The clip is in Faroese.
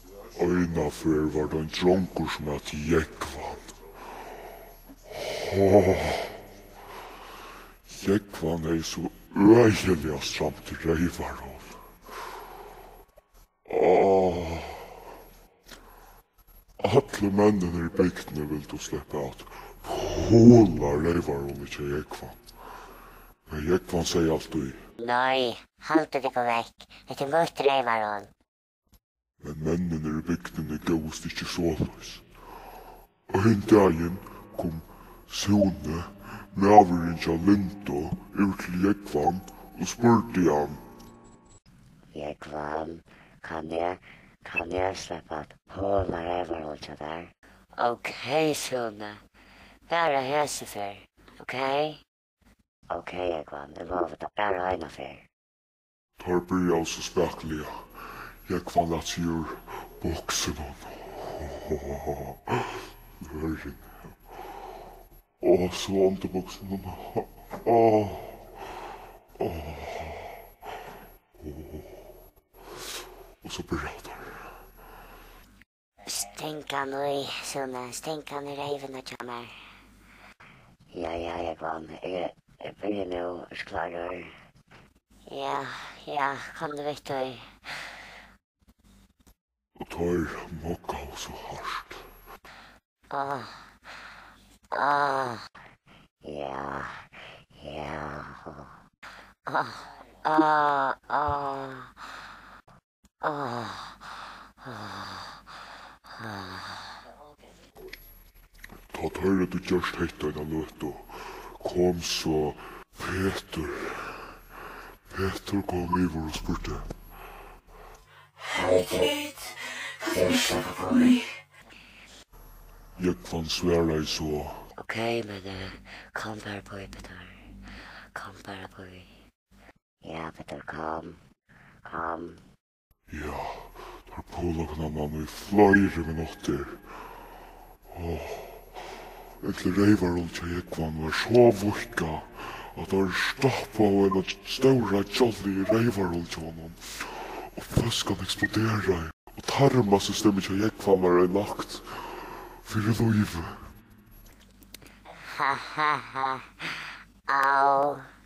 Einaferð var det en drongur som het Jógvan. Jógvan er så øyelig stramt reivarhål. Alle mennene i bygdene vil du slippe at håla reivarhålet til Jógvan. Men Jógvan sier alltid: Nei, halte deg vekk. Det er møtt reivarhål. Men mennene i bygdene gåst ikke såleis. En dagen kom Sune med avren til Linda ut til Jógvan og spurte han: Jógvan, kan jeg slippe at håla reivarhål til deg? Ok, Sune. Bare hesefer, ok? Ok, Jógvan, det lover det bare Einaferð. Tar bryr altså spekliga. Jógvan lät sig ur boxen hon. Så underboxen hon. Och så berättar. Stänka nu, Sune. Stänka nu reiven och kommer. Ja, Jógvan. Jag börjar nu, klarar. Ja, kom du vet du. Och tar mocka och så harst. Ja. Ta tar du just hitta en löt och kom så Peter kom över och spurte: Herregud, kan du släppa på mig? Jógvan svarade så: Okej, men kom bara på Peter. Kom bara på. Ja, Peter, kom. Ja, där pålagna man i flera minuter. Etter reivarhål til Jógvan var så vukka at der stoppa av en stora jolly reivarhål til honom. Og flaskan eksplodera. Og tarmasystemet til Jógvan var lagt fyrir livet. Au.